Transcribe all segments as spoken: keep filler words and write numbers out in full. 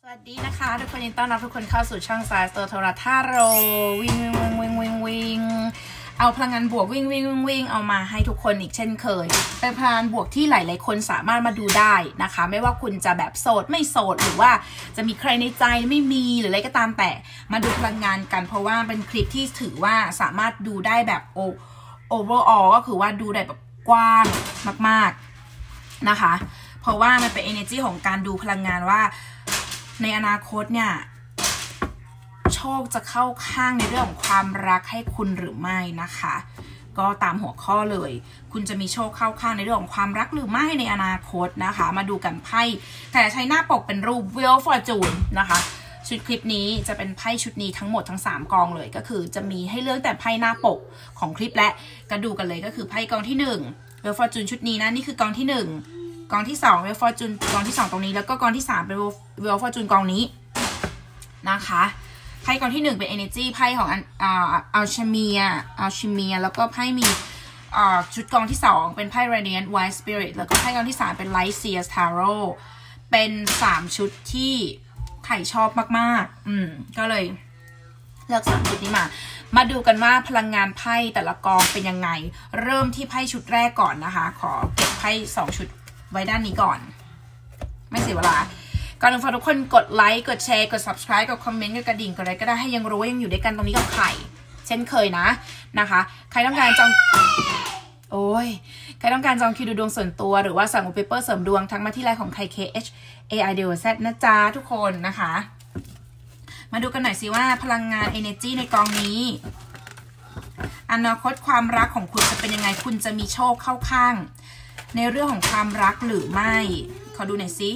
สวัสดีนะคะทุกคนยินดีต้อนรับทุกคนเข้าสู่ช่องสายโตโทราทาโรวิ่งวิ่งวิ่งวิ่งวิ่งเอาพลังงานบวกวิ่งวิ่งวิ่งวิ่งเอามาให้ทุกคนอีกเช่นเคยเป็นพลังงานบวกที่หลายๆคนสามารถมาดูได้นะคะไม่ว่าคุณจะแบบโสดไม่โสดหรือว่าจะมีใครในใจไม่มีหรืออะไรก็ตามแต่มาดูพลังงานกันเพราะว่าเป็นคลิปที่ถือว่าสามารถดูได้แบบโอ overall ก็คือว่าดูได้แบบกว้างมากๆนะคะเพราะว่ามันเป็น energy ของการดูพลังงานว่าในอนาคตเนี่ยโชคจะเข้าข้างในเรื่องของความรักให้คุณหรือไม่นะคะก็ตามหัวข้อเลยคุณจะมีโชคเข้าข้างในเรื่องของความรักหรือไม่ในอนาคตนะคะมาดูกันไพ่แต่ใช้หน้าปกเป็นรูป Wheel of Fortune นะคะชุดคลิปนี้จะเป็นไพ่ชุดนี้ทั้งหมดทั้งสามกองเลยก็คือจะมีให้เลือกแต่ไพ่หน้าปกของคลิปและก็ดูกันเลยก็คือไพ่กองที่หนึ่ง Wheel of Fortune ชุดนี้นะนี่คือกองที่หนึ่งกองที่สอง Wheel of Fortune กองที่สองตรงนี้แล้วก็กองที่สามเป็น Wheel of Fortune กองนี้นะคะไพ่กองที่หนึ่งเป็น energy ไพ่ของอ่าอัลชเมียอัลชเมียแล้วก็ไพ่มีอ่าชุดกองที่สองเป็นไพ่ radiant white spirit แล้วก็ไพ่กองที่สามเป็น light seers tarot เป็นสามชุดที่ไข่ชอบมากๆอืมก็เลยเลือกสามชุดนี้มามาดูกันว่าพลังงานไพ่แต่ละกองเป็นยังไงเริ่มที่ไพ่ชุดแรกก่อนนะคะขอเก็บไพ่สองชุดไว้ด้านนี้ก่อนไม่เสียเวลาก่อนอื่นฝากทุกคนกดไลค์กดแชร์กด subscribe กดคอมเมนต์กดกระดิ่งกดอะไรก็ได้ให้ยังรู้ว่ายังอยู่ด้วยกันตรงนี้กับไข่เช่นเคยนะนะคะใครต้องการจองโอ้ยใครต้องการจองคิวดูดวงส่วนตัวหรือว่าสั่งอุปเปอร์เสริมดวงทั้งมาที่ไลน์ของไข่ เค เอช เอ ไอ ดี โอ แซด นะจ๊ะทุกคนนะคะมาดูกันหน่อยสิว่าพลังงาน energy ในกองนี้อนาคตความรักของคุณจะเป็นยังไงคุณจะมีโชคเข้าข้างในเรื่องของความรักหรือไม่ขอดูหน่อยสิ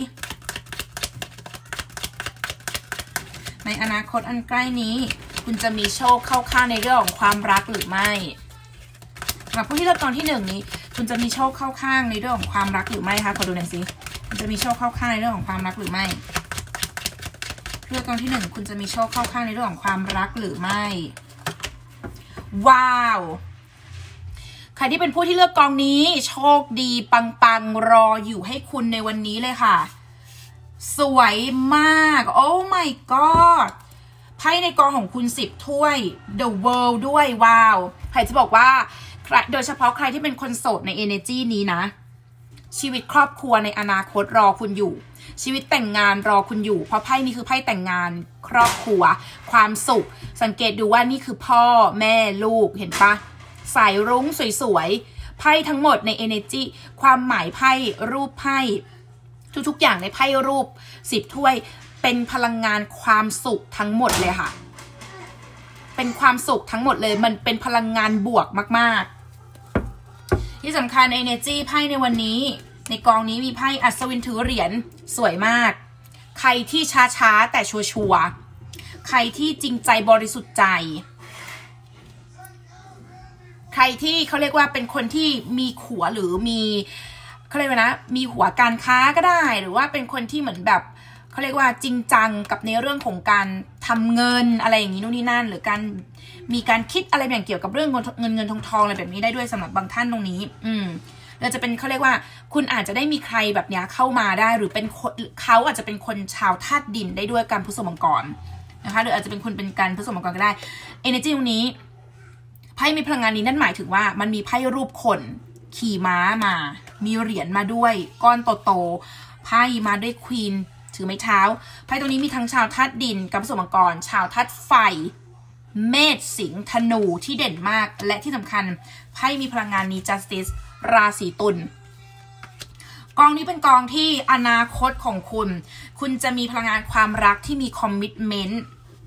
ในอนาคตอันใกล้นี้คุณจะมีโชคเข้าข้างในเรื่องของความรักหรือไม่สำหรับผู้ที่เลือกกองที่หนึ่งนี้คุณจะมีโชคเข้าข้างในเรื่องของความรักหรือไม่คะขอดูหน่อยสิคุณจะมีโชคเข้าข้างในเรื่องของความรักหรือไม่เลือกกองที่หนึ่งคุณจะมีโชคเข้าข้างในเรื่องของความรักหรือไม่ว้าวใครที่เป็นผู้ที่เลือกกองนี้โชคดีปังๆรออยู่ให้คุณในวันนี้เลยค่ะสวยมากโอ้ my god ไพ่ในกองของคุณสิบถ้วย The World ด้วยว้าวใครจะบอกว่าโดยเฉพาะใครที่เป็นคนโสดใน energy นี้นะชีวิตครอบครัวในอนาคตรอคุณอยู่ชีวิตแต่งงานรอคุณอยู่เพราะไพ่นี้คือไพ่แต่งงานครอบครัวความสุขสังเกตดูว่านี่คือพ่อแม่ลูกเห็นปะสายรุ้งสวยๆไพ่ทั้งหมดใน energy ความหมายไพ่รูปไพ่ทุกๆอย่างในไพ่รูปสิบถ้วยเป็นพลังงานความสุขทั้งหมดเลยค่ะเป็นความสุขทั้งหมดเลยมันเป็นพลังงานบวกมากๆที่สำคัญ energy ไพ่ในวันนี้ในกองนี้มีไพ่อัศวินถือเหรียญสวยมากใครที่ช้าๆแต่ชัวร์ๆใครที่จริงใจบริสุทธิ์ใจใครที่เขาเรียกว่าเป็นคนที่มีขัวหรือมีเขาเรียกว่านะมีหัวการค้าก็ได้หรือว่าเป็นคนที่เหมือนแบบเขาเรียกว่าจริงจังกับในเรื่องของการทำเงินอะไรอย่างนี้นู่นนี่นั่นหรือการมีการคิดอะไรอย่างเกี่ยวกับเรื่องเงินเงินเงินทองทองอะไรแบบนี้ได้ด้วยสำหรับบางท่านตรงนี้อืมเราจะเป็นเขาเรียกว่าคุณอาจจะได้มีใครแบบนี้เข้ามาได้หรือเป็นเขาอาจจะเป็นคนชาวธาตุดินได้ด้วยการพฤษภมังกรนะคะหรืออาจจะเป็นคนเป็นการพฤษภมังกรก็ได้ energy ตรงนี้ไพ่มีพลังงานนี้นั่นหมายถึงว่ามันมีไพ่รูปคนขี่ม้ามามีเหรียญมาด้วยก้อนโตๆไพ่มาด้วยควีนถือไม้เท้าไพ่ตรงนี้มีทั้งชาวธาตุดินกับพฤษภมังกรชาวธาตุไฟเมษสิงห์ธนูที่เด่นมากและที่สำคัญไพ่มีพลังงานนี้ justice ราศีตุลกองนี้เป็นกองที่อนาคตของคุณคุณจะมีพลังงานความรักที่มี commitment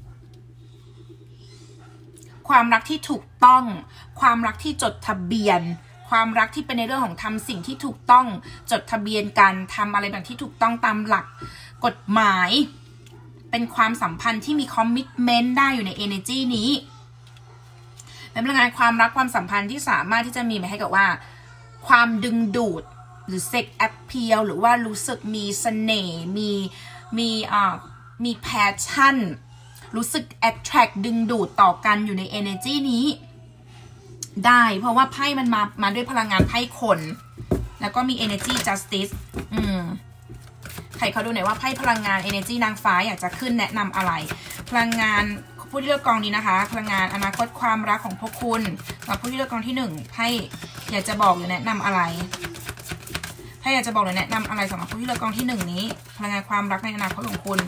ความรักที่ถูกต้องความรักที่จดทะเบียนความรักที่เป็นในเรื่องของทำสิ่งที่ถูกต้องจดทะเบียนกันทำอะไรแบบที่ถูกต้องตามหลักกฎหมายเป็นความสัมพันธ์ที่มีคอมมิตเมนต์ได้อยู่ใน energy นี้เป็นพลังงานความรักความสัมพันธ์ที่สามารถที่จะมีมาให้กับว่าความดึงดูดหรือ sex appeal หรือว่ารู้สึกมีเสน่ห์มีมีอ่ามี passion รู้สึก attract ดึงดูดต่อกันอยู่ใน energy นี้ได้เพราะว่าไพ่มันมามาด้วยพลังงานไพ่คนแล้วก็มี energy justice อืมใครเขาดูหน่อยว่าไพ่พลังงาน energy นางฟ้าอยากจะขึ้นแนะนำอะไรพลังงานผู้ที่เลือกกองนี้นะคะพลังงานอนาคตความรักของพวกคุณสำหรับผู้ที่เลือกกองที่หนึ่งไพ่อยากจะบอกหรือแนะนำอะไรไพ่อยากจะบอกหรือแนะนำอะไรสำหรับผู้ที่เลือกกองที่หนึ่งนี้พลังงานความรักในอนาคตของคุณ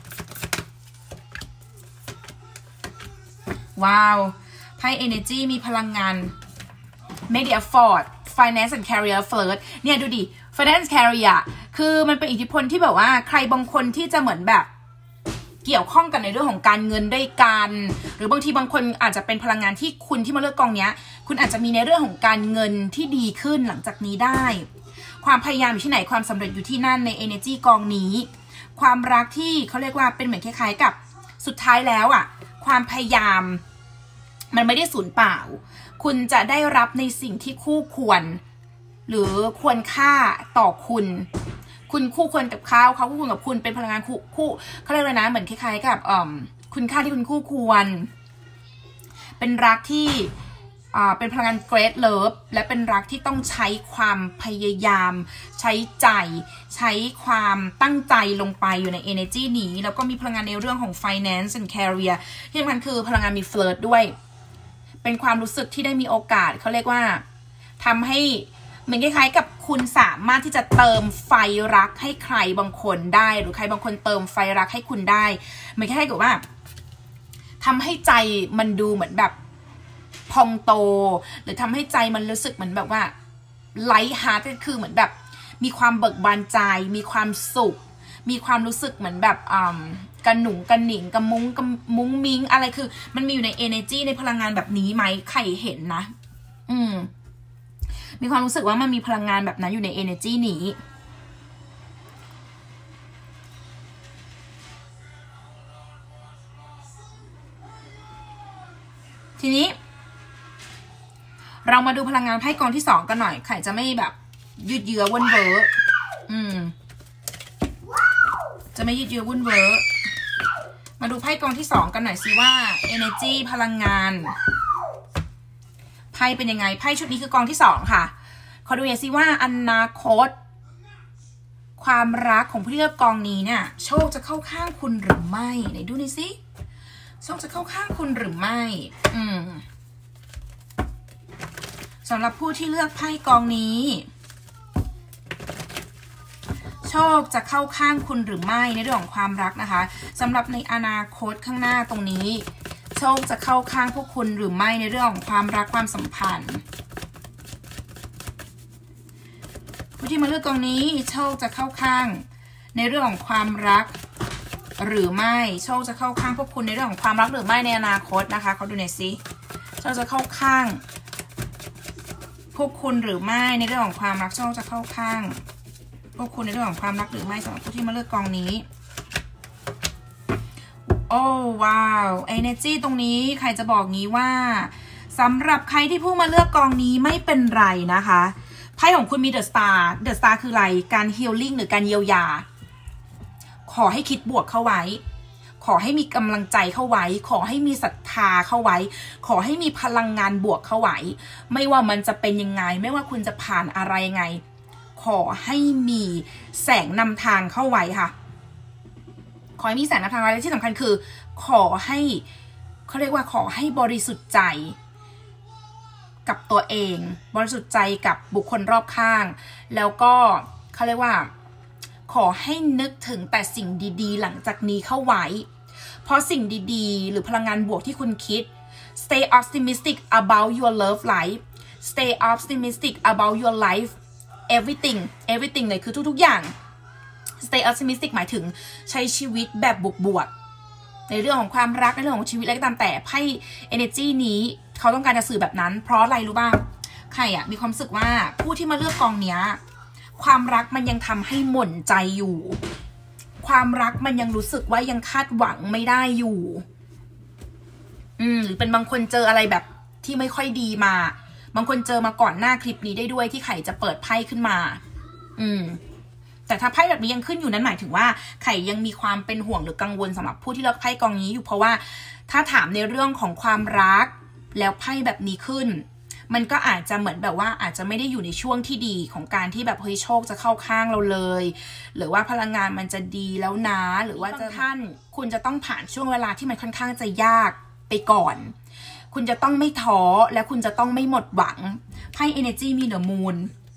ว้าวไพ่ energy มีพลังงาน make it afford finance and career flirt เนี่ยดูดิ finance career คือมันเป็นอิทธิพลที่แบบว่าใครบางคนที่จะเหมือนแบบเกี่ยวข้องกันในเรื่องของการเงินด้วยกันหรือบางทีบางคนอาจจะเป็นพลังงานที่คุณที่มาเลือกกองเนี้ยคุณอาจจะมีในเรื่องของการเงินที่ดีขึ้นหลังจากนี้ได้ความพยายามอยู่ที่ไหนความสำเร็จอยู่ที่นั่นใน energy กองนี้ความรักที่เขาเรียกว่าเป็นเหมือนคล้ายๆกับสุดท้ายแล้วอ่ะความพยายามมันไม่ได้สูญเปล่าคุณจะได้รับในสิ่งที่คู่ควรหรือควรค่าต่อคุณคุณคู่ควรกับเขาเขาคู่ควรกับคุณเป็นพลังงานคู่คู่เขาเรียกเลยนะเหมือนคล้ายๆกับอ่าคุณค่าที่คุณคู่ควรเป็นรักที่อ่าเป็นพลังงาน great love และเป็นรักที่ต้องใช้ความพยายามใช้ใจใช้ความตั้งใจลงไปอยู่ใน energy นี้แล้วก็มีพลังงานในเรื่องของ finance and career ที่สำคัญคือพลังงานมี flirt ด้วยเป็นความรู้สึกที่ได้มีโอกาสเขาเรียกว่าทำให้เหมือนคล้ายๆกับคุณสามารถที่จะเติมไฟรักให้ใครบางคนได้หรือใครบางคนเติมไฟรักให้คุณได้เหมือนคล้ายๆกับว่าทำให้ใจมันดูเหมือนแบบพองโตหรือทำให้ใจมันรู้สึกเหมือนแบบว่าไลท์ฮาร์ทก็คือเหมือนแบบมีความเบิกบานใจมีความสุขมีความรู้สึกเหมือนแบบอ่ากระหนุงกระหนิงกระมุ้งกระมุ้งมิ้งอะไรคือมันมีอยู่ใน energy ในพลังงานแบบนี้ไหมใครเห็นนะอืมมีความรู้สึกว่ามันมีพลังงานแบบนั้นอยู่ใน energy นี้ทีนี้เรามาดูพลังงานไพ่กองที่สองกันหน่อยใครจะไม่แบบยืดเยื้อวุ่นเวออืมจะไม่ยืดเยื้อวุ่นเวอมาดูไพ่กองที่สองกันหน่อยสิว่า energy พลังงานไพ่เป็นยังไงไพ่ชุดนี้คือกองที่สองค่ะขอดูหน่อยสิว่าอนาคตความรักของผู้ที่เลือกกองนี้เนี่ยโชคจะเข้าข้างคุณหรือไม่ไหนดูหน่อยสิโชคจะเข้าข้างคุณหรือไม่อืมสำหรับผู้ที่เลือกไพ่กองนี้โชคจะเข้าข้างคุณหรือไม่ในเรื่องของความรักนะคะสำหรับในอนาคตข้างหน้าตรงนี้โชคจะเข้าข้างพวกคุณหรือไม่ในเรื่องของความรักความสัมพันธ์ผู้ที่มาเลือกกองนี้โชคจะเข้าข้างในเรื่องของความรักหรือไม่โชคจะเข้าข้างพวกคุณในเรื่องของความรักหรือไม่ในอนาคตนะคะเขาดูหน่อยสิโชคจะเข้าข้างพวกคุณหรือไม่ในเรื่องของความรักโชคจะเข้าข้างพวกคุณในเรื่องของความรักหรือไม่สำหรับผู้ที่มาเลือกกองนี้โอ้ว้าว energy ตรงนี้ใครจะบอกงี้ว่าสำหรับใครที่ผู้มาเลือกกองนี้ไม่เป็นไรนะคะไพ่ของคุณมี The Star The Star คืออะไรการ healing หรือการเยียวยาขอให้คิดบวกเข้าไว้ขอให้มีกำลังใจเข้าไว้ขอให้มีศรัทธาเข้าไว้ขอให้มีพลังงานบวกเข้าไว้ไม่ว่ามันจะเป็นยังไงไม่ว่าคุณจะผ่านอะไรยังไงขอให้มีแสงนำทางเข้าไว้ค่ะขอให้มีแสงนำทางอะไรที่สำคัญคือขอให้เขาเรียกว่าขอให้บริสุทธิ์ใจกับตัวเองบริสุทธิ์ใจกับบุคคลรอบข้างแล้วก็เขาเรียกว่าขอให้นึกถึงแต่สิ่งดีๆหลังจากนี้เข้าไว้เพราะสิ่งดีๆหรือพลังงานบวกที่คุณคิด stay optimistic about your love life stay optimistic about your life everything everything เลยคือทุกๆอย่าง stay optimistic หมายถึงใช้ชีวิตแบบบวกๆในเรื่องของความรักในเรื่องของชีวิตอะไรก็ตามแต่ไพ่ energy นี้เขาต้องการจะสื่อแบบนั้นเพราะอะไรรู้บ้างใครอะมีความรู้สึกว่าผู้ที่มาเลือกกองเนี้ยความรักมันยังทำให้หม่นใจอยู่ความรักมันยังรู้สึกว่ายังคาดหวังไม่ได้อยู่อืมหรือเป็นบางคนเจออะไรแบบที่ไม่ค่อยดีมาบางคนเจอมาก่อนหน้าคลิปนี้ได้ด้วยที่ไข่จะเปิดไพ่ขึ้นมาอืมแต่ถ้าไพ่แบบนี้ยังขึ้นอยู่นั้นหมายถึงว่าไข่ยังมีความเป็นห่วงหรือกังวลสำหรับผู้ที่เลือกไพ่กองนี้อยู่เพราะว่าถ้าถามในเรื่องของความรักแล้วไพ่แบบนี้ขึ้นมันก็อาจจะเหมือนแบบว่าอาจจะไม่ได้อยู่ในช่วงที่ดีของการที่แบบเฮ้ยโชคจะเข้าข้างเราเลยหรือว่าพลังงานมันจะดีแล้วนะหรือว่าจะท่านคุณจะต้องผ่านช่วงเวลาที่มันค่อนข้างจะยากไปก่อนคุณจะต้องไม่ท้อและคุณจะต้องไม่หมดหวังไพ่ energy มี the moon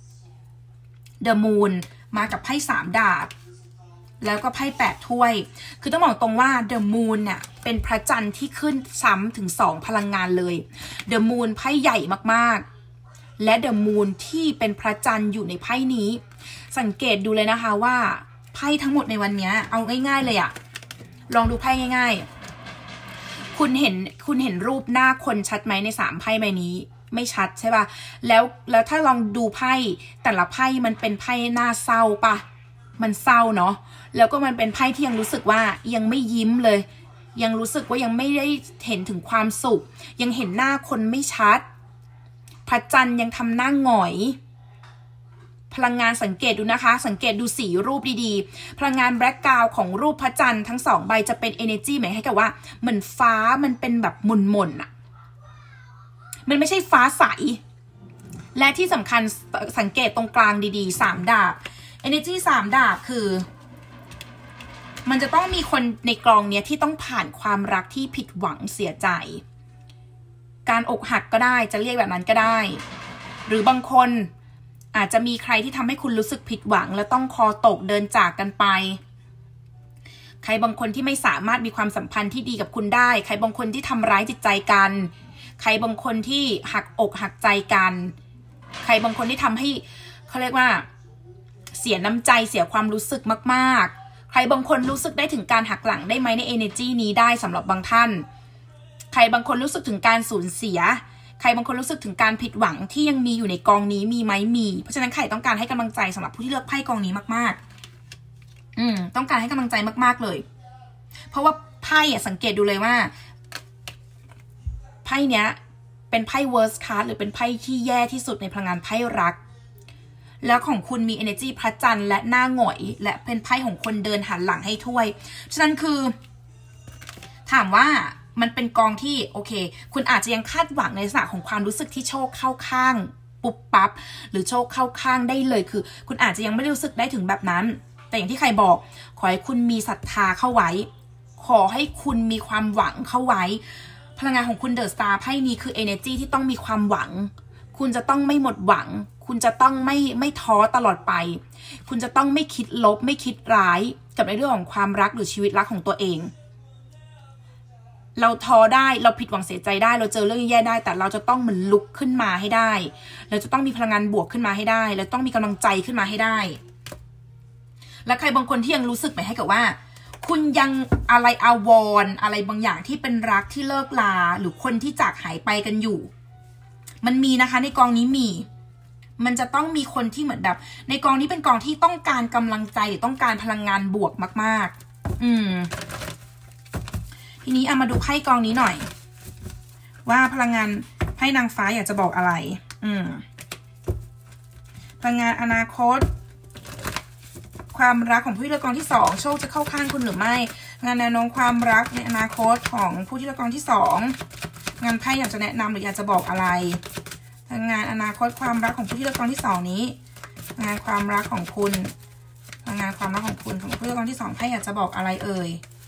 the moon มากับไพ่สามดาบแล้วก็ไพ่แปดถ้วยคือต้องบอกตรงว่า the moon เนี่ยเป็นพระจันทร์ที่ขึ้นซ้ำถึงสองพลังงานเลย the moon ไพ่ใหญ่มากๆและ the moon ที่เป็นพระจันทร์อยู่ในไพ่นี้สังเกตดูเลยนะคะว่าไพ่ทั้งหมดในวันนี้เอาง่ายๆเลยอะลองดูไพ่ง่ายๆคุณเห็นคุณเห็นรูปหน้าคนชัดไหมในสามไพ่ใบนี้ไม่ชัดใช่ป่ะแล้วแล้วถ้าลองดูไพ่แต่ละไพ่มันเป็นไพ่หน้าเศร้าป่ะมันเศร้าเนาะแล้วก็มันเป็นไพ่ที่ยังรู้สึกว่ายังไม่ยิ้มเลยยังรู้สึกว่ายังไม่ได้เห็นถึงความสุขยังเห็นหน้าคนไม่ชัดพระจันทร์ยังทำหน้าหงอยพลังงานสังเกตดูนะคะสังเกตดูสีรูปดีๆพลังงานแบล็กกราวด์ของรูปพระจันทร์ทั้งสองใบจะเป็น energy หมายให้กับว่าเหมือนฟ้ามันเป็นแบบหม่นๆอะมันไม่ใช่ฟ้าใสและที่สำคัญสังเกตตรงกลางดีๆสามดาบ energy สามดาบคือมันจะต้องมีคนในกลองเนี้ยที่ต้องผ่านความรักที่ผิดหวังเสียใจการอกหักก็ได้จะเรียกแบบนั้นก็ได้หรือบางคนอาจจะมีใครที่ทำให้คุณรู้สึกผิดหวังและต้องคอตกเดินจากกันไปใครบางคนที่ไม่สามารถมีความสัมพันธ์ที่ดีกับคุณได้ใครบางคนที่ทำร้ายจิตใจกันใครบางคนที่หักอกหักใจกันใครบางคนที่ทำให้เขาเรียกว่าเสียน้ำใจเสียความรู้สึกมากๆใครบางคนรู้สึกได้ถึงการหักหลังได้ไหมใน energy นี้ได้สำหรับบางท่านใครบางคนรู้สึกถึงการสูญเสียใครบางคนรู้สึกถึงการผิดหวังที่ยังมีอยู่ในกองนี้มีไหมมีเพราะฉะนั้นใครต้องการให้กำลังใจสำหรับผู้ที่เลือกไพ่กองนี้มากๆอืมต้องการให้กำลังใจมากๆเลยเพราะว่าไพ่อะสังเกตดูเลยว่าไพ่เนี้ยเป็นไพ่ worst card หรือเป็นไพ่ที่แย่ที่สุดในพลังงานไพ่รักแล้วของคุณมี energy พระจันทร์และหน้าหงอยและเป็นไพ่ของคนเดินหันหลังให้ถ้วยฉะนั้นคือถามว่ามันเป็นกองที่โอเคคุณอาจจะยังคาดหวังในลักษณะของความรู้สึกที่โชคเข้าข้างปุ๊บปั๊บหรือโชคเข้าข้างได้เลยคือคุณอาจจะยังไม่รู้สึกได้ถึงแบบนั้นแต่อย่างที่ใครบอกขอให้คุณมีศรัทธาเข้าไว้ขอให้คุณมีความหวังเข้าไว้พลังงานของคุณเดอะสตาร์ไพ่นี้คือ energy ที่ต้องมีความหวังคุณจะต้องไม่หมดหวังคุณจะต้องไม่ไม่ท้อตลอดไปคุณจะต้องไม่คิดลบไม่คิดร้ายกับในเรื่องของความรักหรือชีวิตรักของตัวเองเราท้อได้เราผิดหวังเสียใจได้เราเจอเรื่องแย่ได้แต่เราจะต้องเหมือนลุกขึ้นมาให้ได้เราจะต้องมีพลังงานบวกขึ้นมาให้ได้เราต้องมีกำลังใจขึ้นมาให้ได้และใครบางคนที่ยังรู้สึกไหมให้กับว่าคุณยังอะไรอาวรณ์อะไรบางอย่างที่เป็นรักที่เลิกลาหรือคนที่จากหายไปกันอยู่มันมีนะคะในกองนี้มีมันจะต้องมีคนที่เหมือนแบบในกองนี้เป็นกองที่ต้องการกำลังใจหรือต้องการพลังงานบวกมากๆอืมทีนี้เอามาดูไพ่กองนี้หน่อยว่าพลังงานไพ่นางฟ้าอยากจะบอกอะไรอืมพลังงานอนาคตความรักของผู้ที่เลือกกองที่สองโชคจะเข้าข้างคุณหรือไม่งานแนวโน้มความรักในอนาคตของผู้ที่เลือกกองที่สองงานไพ่อยากจะแนะนำหรืออยากจะบอกอะไรพลังงานอนาคตความรักของผู้ที่เลือกกองที่สองนี้งานความรักของคุณพลังงานความรักของคุณของผู้เลือกกองที่สองไพ่อยากจะบอกอะไรเอ่ย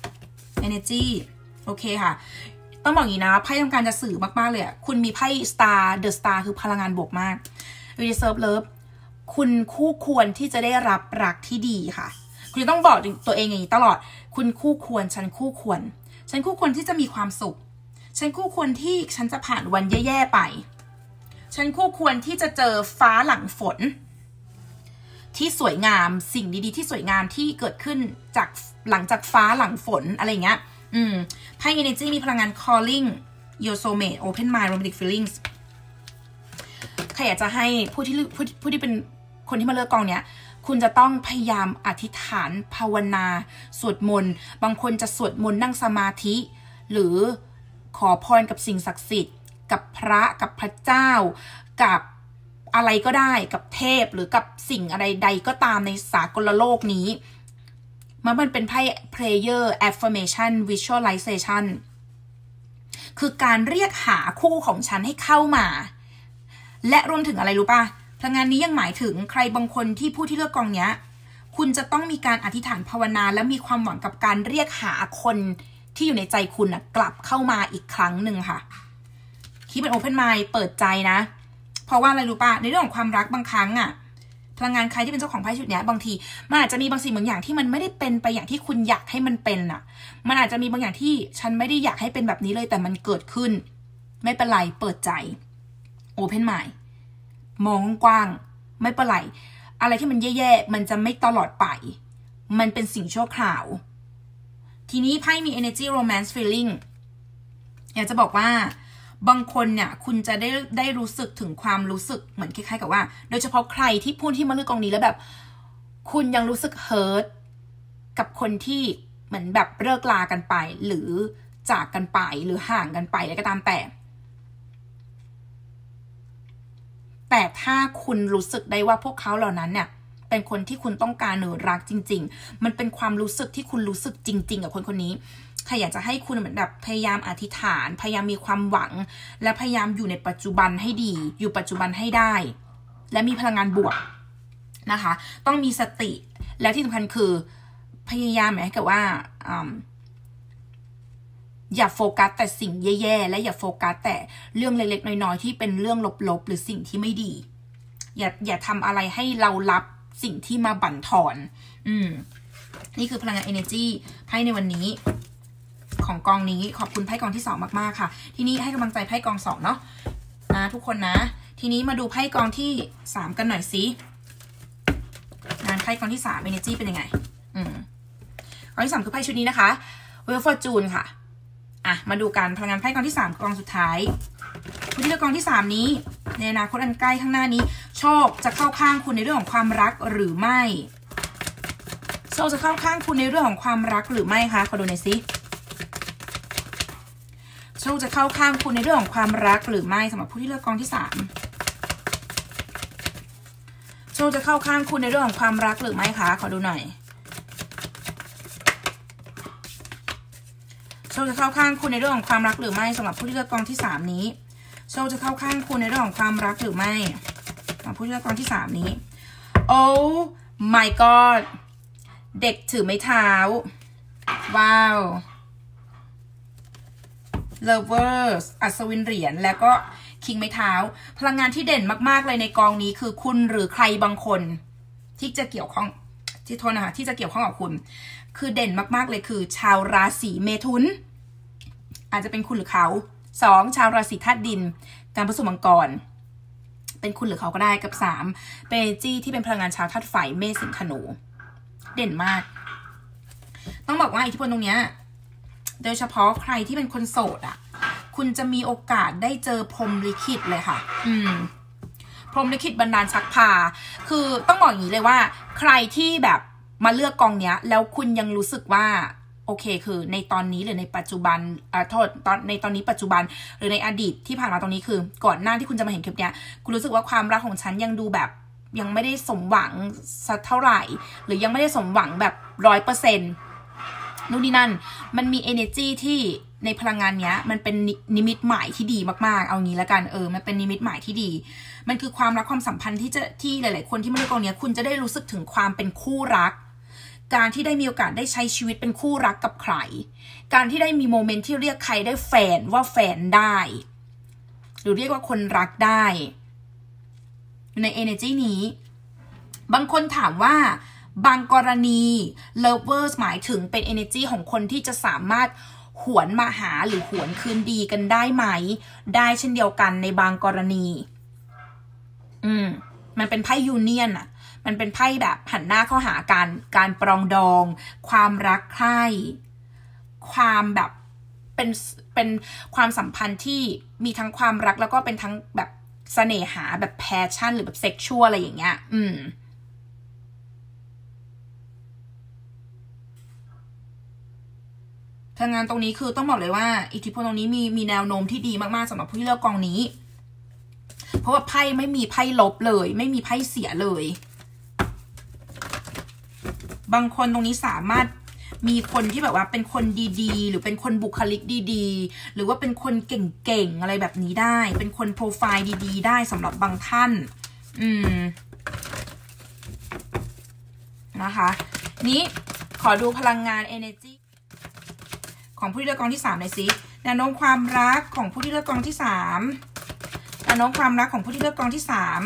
energyโอเคค่ะต้องบอกอย่างนี้นะไพ่ต้องการจะสื่อมากๆเลยอ่ะคุณมีไพ่ star the star คือพลังงานบวกมาก you deserve love คุณคู่ควรที่จะได้รับรักที่ดีค่ะคุณต้องบอกตัวเองอย่างนี้ตลอดคุณคู่ควรฉันคู่ควรฉันคู่ควรที่จะมีความสุขฉันคู่ควรที่ฉันจะผ่านวันแย่ๆไปฉันคู่ควรที่จะเจอฟ้าหลังฝนที่สวยงามสิ่งดีๆที่สวยงามที่เกิดขึ้นจากหลังจากฟ้าหลังฝนอะไรเงี้ยอืมไพ่ energy มีพลังงาน calling your soulmate open mind romantic feelings ใครอยากจะให้ผู้ที่ผู้ผู้ที่เป็นคนที่มาเลือกกองเนี้ยคุณจะต้องพยายามอธิษฐานภาวนาสวดมนต์บางคนจะสวดมนต์นั่งสมาธิหรือขอพรกับสิ่งศักดิ์สิทธิ์กับพระกับพระเจ้ากับอะไรก็ได้กับเทพหรือกับสิ่งอะไรใดก็ตามในสากลโลกนี้มันเป็นไพ่ prayer affirmation visualization คือการเรียกหาคู่ของฉันให้เข้ามาและรวมถึงอะไรรู้ป่ะพลังงานนี้ยังหมายถึงใครบางคนที่ผู้ที่เลือกกองเนี้ยคุณจะต้องมีการอธิษฐานภาวนาและมีความหวังกับการเรียกหาคนที่อยู่ในใจคุณนะกลับเข้ามาอีกครั้งหนึ่งค่ะคิดเป็นโอเพนไมล์เปิดใจนะเพราะว่าอะไรรู้ป่ะในเรื่องของความรักบางครั้งอะพลังงานใครที่เป็นเจ้าของไพ่ชุดนี้บางทีมันอาจจะมีบางสิ่งบางอย่างที่มันไม่ได้เป็นไปอย่างที่คุณอยากให้มันเป็นอะมันอาจจะมีบางอย่างที่ฉันไม่ได้อยากให้เป็นแบบนี้เลยแต่มันเกิดขึ้นไม่เป็นไรเปิดใจโอเพนไมล์มองกว้างไม่เป็นไรอะไรที่มันแย่ๆมันจะไม่ตลอดไปมันเป็นสิ่งชั่วคราวทีนี้ไพ่มี energy romance feeling อยากจะบอกว่าบางคนเนี่ยคุณจะได้ได้รู้สึกถึงความรู้สึกเหมือนคล้ายๆกับว่าโดยเฉพาะใครที่พูดที่มาเลือกกองนี้แล้วแบบคุณยังรู้สึกเฮิร์ตกับคนที่เหมือนแบบเลิกลากันไปหรือจากกันไปหรือห่างกันไปอะไรก็ตามแต่แต่ถ้าคุณรู้สึกได้ว่าพวกเขาเหล่านั้นเนี่ยเป็นคนที่คุณต้องการหรือรักจริงๆมันเป็นความรู้สึกที่คุณรู้สึกจริงๆกับคนคนนี้ใครอยากจะให้คุณเหมือนแบบพยายามอธิษฐานพยายามมีความหวังและพยายามอยู่ในปัจจุบันให้ดีอยู่ปัจจุบันให้ได้และมีพลังงานบวกนะคะต้องมีสติและที่สำคัญคือพยายามหมายกับว่าอย่าโฟกัสแต่สิ่งแย่ๆและอย่าโฟกัสแต่เรื่องเล็กๆน้อยๆที่เป็นเรื่องลบๆหรือสิ่งที่ไม่ดีอย่าอย่าทำอะไรให้เรารับสิ่งที่มาบั่นทอนอืมนี่คือพลังงาน energy ไพ่ในวันนี้ของกองนี้ขอบคุณไพ่กองที่สองมากๆค่ะทีนี้ให้กำลังใจไพ่กองสองเนาะนะทุกคนนะทีนี้มาดูไพ่กองที่สามกันหน่อยสิงานไพ่กองที่สาม energy เป็นยังไงอืมกองที่สามคือไพ่ชุดนี้นะคะ Wheel Fortune ค่ะอ่ะมาดูกันพลังงานไพ่กองที่สามกองสุดท้ายผู้ที่เลือกกองที่สามนี้ในอนาคตอันใกล้ข้างหน้านี้โชคจะเข้าข้างคุณในเรื่องของความรักหรือไม่โชคจะเข้าข้างคุณในเรื่องของความรักหรือไม่คะขอดูหน่อยสิโชคจะเข้าข้างคุณในเรื่องของความรักหรือไม่สำหรับผู้ที่เลือกกองที่สามโชคจะเข้าข้างคุณในเรื่องของความรักหรือไม่คะขอดูหน่อยโชคจะเข้าข้างคุณในเรื่องของความรักหรือไม่สำหรับผู้ที่เลือกกองที่สามนี้โชคจะเข้าข้างคุณในเรื่องของความรักหรือไม่สำหรับผู้ที่เลือกกองที่สามนี้ Oh my god เด็กถือไม้เท้าว้าว Lovers อัศวินเหรียญแล้วก็คิงไม้เท้าพลังงานที่เด่นมากๆเลยในกองนี้คือคุณหรือใครบางคนที่จะเกี่ยวข้องที่โทษนะคะที่จะเกี่ยวข้องกับคุณคือเด่นมากๆเลยคือชาวราศีเมถุนอาจจะเป็นคุณหรือเขาสองชาวราศีธาตุดินการผสมมังกรเป็นคุณหรือเขาก็ได้กับสามเป็นจี้ที่เป็นพลังงานชาวธาตุไฟเมษสิงห์ธนูเด่นมากต้องบอกว่าอิทธิพลตรงเนี้ยโดยเฉพาะใครที่เป็นคนโสดอ่ะคุณจะมีโอกาสได้เจอพรหมลิขิตเลยค่ะอืมพรหมลิขิตบันดาลชักพาคือต้องบอกอย่างนี้เลยว่าใครที่แบบมาเลือกกองเนี้ยแล้วคุณยังรู้สึกว่าโอเคคือในตอนนี้หรือในปัจจุบันอ่าโทษตอนในตอนนี้ปัจจุบันหรือในอดีตที่ผ่านมาตรงนี้คือก่อนหน้าที่คุณจะมาเห็นคลิปเนี้ยคุณรู้สึกว่าความรักของฉันยังดูแบบยังไม่ได้สมหวังสักเท่าไหร่หรือยังไม่ได้สมหวังแบบร้อยเปอร์เซ็นต์นู่นนี่นั่นมันมี energy ที่ในพลังงานเนี้ยมันเป็นนิมิตหมายที่ดีมากๆเอางี้ละกันเออมันเป็นนิมิตหมายที่ดีมันคือความรักความสัมพันธ์ที่จะที่หลายๆคนที่มาเลือกกองเนี้ยคุณจะได้รู้สึกถึงความเป็นคู่รักการที่ได้มีโอกาสได้ใช้ชีวิตเป็นคู่รักกับใครการที่ได้มีโมเมนต์ที่เรียกใครได้แฟนว่าแฟนได้หรือเรียกว่าคนรักได้ใน energy นี้บางคนถามว่าบางกรณี lovers หมายถึงเป็น energy ของคนที่จะสามารถหวนมาหาหรือหวนคืนดีกันได้ไหมได้เช่นเดียวกันในบางกรณีอืมมันเป็นไพ่ยูเนียนอะมันเป็นไพ่แบบหันหน้าเข้าหากันการปรองดองความรักใคร่ความแบบเป็นเป็นความสัมพันธ์ที่มีทั้งความรักแล้วก็เป็นทั้งแบบเสน่หาแบบแพชชั่นหรือแบบเซ็กชวลอะไรอย่างเงี้ยอืมพลังงานตรงนี้คือต้องบอกเลยว่าอิทธิพลตรงนี้มีมีแนวโน้มที่ดีมากๆสำหรับผู้ที่เลือกกองนี้เพราะว่าไพ่ไม่มีไพ่ลบเลยไม่มีไพ่เสียเลยบางคนตรงนี้สามารถมีคนที่แบบว่าเป็นคนดีๆหรือเป็นคนบุคลิกดีๆหรือว่าเป็นคนเก่งๆอะไรแบบนี้ได้เป็นคนโปรไฟล์ดีๆได้สำหรับบางท่านอืมนะคะนี้ขอดูพลังงาน energy ของผู้ที่เลือกกองที่สามหน่อยสิแนวโน้มความรักของผู้ที่เลือกกองที่สามแนวโน้มความรักของผู้ที่เลือกกองที่สาม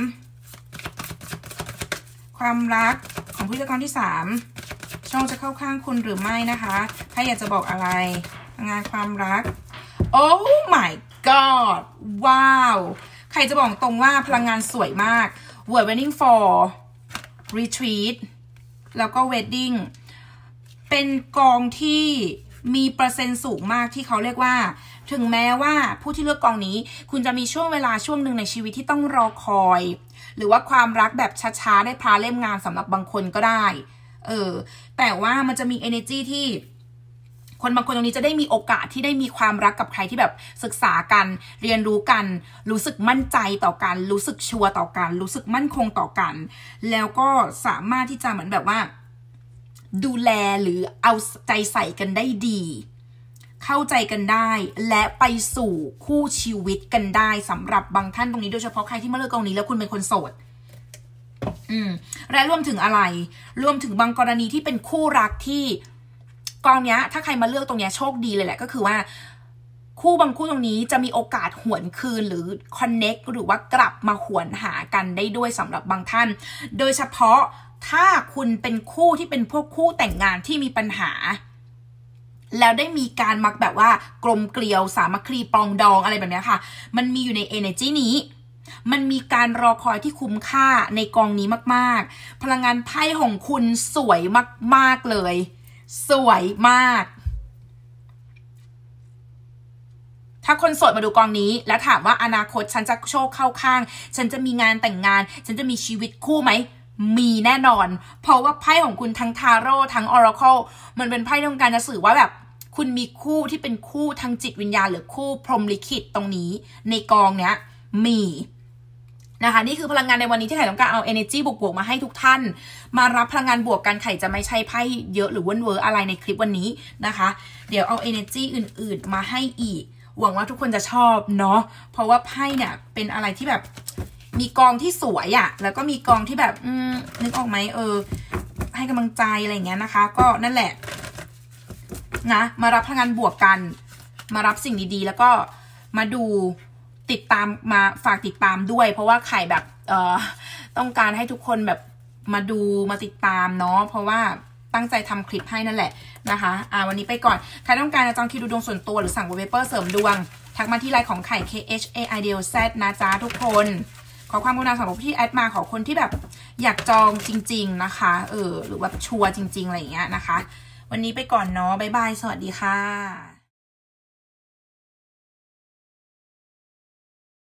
ความรักของผู้ที่เลือกกองที่สามช่องจะเข้าข้างคุณหรือไม่นะคะถ้าอยากจะบอกอะไรงานความรัก Oh my god ว้าวใครจะบอกตรงว่าพลังงานสวยมาก Word Wedding for Retreat แล้วก็ Wedding เป็นกองที่มีเปอร์เซ็นต์สูงมากที่เขาเรียกว่าถึงแม้ว่าผู้ที่เลือกกองนี้คุณจะมีช่วงเวลาช่วงหนึ่งในชีวิตที่ต้องรอคอยหรือว่าความรักแบบช้าๆได้พาเล่มงานสำหรับบางคนก็ได้เออแต่ว่ามันจะมี energy ที่คนบางคนตรงนี้จะได้มีโอกาสที่ได้มีความรักกับใครที่แบบศึกษากันเรียนรู้กันรู้สึกมั่นใจต่อกันรู้สึกชัวร์ต่อกันรู้สึกมั่นคงต่อกันแล้วก็สามารถที่จะเหมือนแบบว่าดูแลหรือเอาใจใส่กันได้ดีเข้าใจกันได้และไปสู่คู่ชีวิตกันได้สำหรับบางท่านตรงนี้โดยเฉพาะใครที่มาเลือกกองนี้แล้วคุณเป็นคนโสดอืมและรวมถึงอะไรรวมถึงบางกรณีที่เป็นคู่รักที่กองเนี้ยถ้าใครมาเลือกตรงเนี้ยโชคดีเลยแหละก็คือว่าคู่บางคู่ตรงนี้จะมีโอกาสหวนคืนหรือคอนเน็กหรือว่ากลับมาหวนหากันได้ด้วยสำหรับบางท่านโดยเฉพาะถ้าคุณเป็นคู่ที่เป็นพวกคู่แต่งงานที่มีปัญหาแล้วได้มีการมักแบบว่ากลมเกลียวสามัคคีปรองดองอะไรแบบนี้ค่ะมันมีอยู่ใน energy นี้มันมีการรอคอยที่คุ้มค่าในกองนี้มากๆพลังงานไพ่ของคุณสวยมากๆเลยสวยมากถ้าคนโสดมาดูกองนี้แล้วถามว่าอนาคตฉันจะโชคเข้าข้างฉันจะมีงานแต่งงานฉันจะมีชีวิตคู่ไหมมีแน่นอนเพราะว่าไพ่ของคุณทั้งทาโร่ทั้งออราเคิลมันเป็นไพ่ที่ต้องการจะสื่อว่าแบบคุณมีคู่ที่เป็นคู่ทางจิตวิญญาณหรือคู่พรหมลิขิตตรงนี้ในกองเนี้ยมีนะคะนี่คือพลังงานในวันนี้ที่ไข่ต้องการเอา energy บวกๆมาให้ทุกท่านมารับพลังงานบวกกันไข่จะไม่ใช่ไพ่เยอะหรือเว้นเวอร์อะไรในคลิปวันนี้นะคะเดี๋ยวเอา energy อื่นๆมาให้อีกหวังว่าทุกคนจะชอบเนาะเพราะว่าไพ่เนี่ยเป็นอะไรที่แบบมีกองที่สวยอะแล้วก็มีกองที่แบบอืมนึกออกไหมเออให้กำลังใจอะไรอย่างเงี้ยนะคะก็นั่นแหละนะมารับพลังงานบวกกันมารับสิ่งดีๆแล้วก็มาดูติดตามมาฝากติดตามด้วยเพราะว่าไข่แบบเอ่อต้องการให้ทุกคนแบบมาดูมาติดตามเนาะเพราะว่าตั้งใจทำคลิปให้นั่นแหละนะคะอ่าวันนี้ไปก่อนใครต้องการจะจองคิวดูดวงส่วนตัวหรือสั่งวอลเปเปอร์เสริมดวงทักมาที่ไลน์ของไข่ K H A I D L Z นะจ๊ะทุกคนขอความกรุณาสำหรับที่แอดมาขอคนที่แบบอยากจองจริงๆนะคะเออหรือแบบชัวร์จริงๆอะไรอย่างเงี้ยนะคะวันนี้ไปก่อนเนาะบ๊ายบายสวัสดีค่ะ